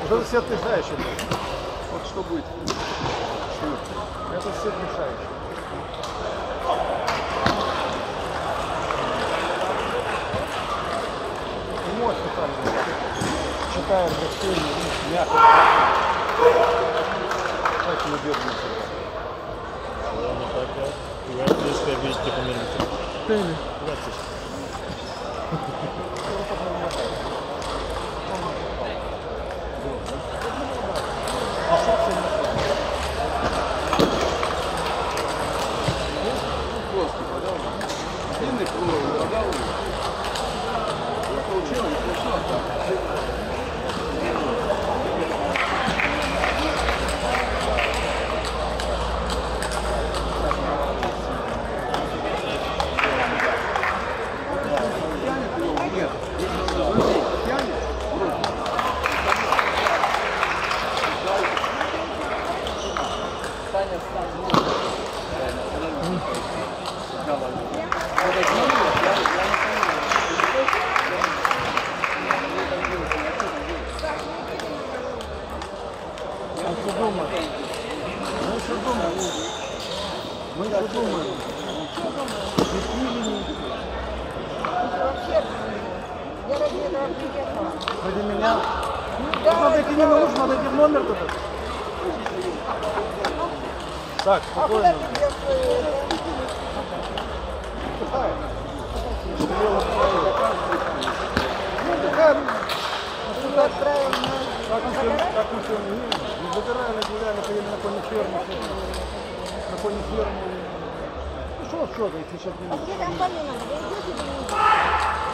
Это свет мешающий. Вот что будет. Это свет мешающий. Мощно там. Читаем растения, мягко. Так не бедно себя. Ладно, так, я близко видите по минуте. Тыли. Длинный провод, вода получилось, Мы еще думаем. Я ради этого приехала. Ради меня? Да, Надо идти не нужно, надо идти в номер туда. Так, а куда спокойно. ты делаешь? Ну, такая... Тебя отправим Как мы сегодня не забирали, гуляли, ходили на конную ферму. На конную ферму. Ну что, если сейчас не А где там помимо? Вы идете или не идете?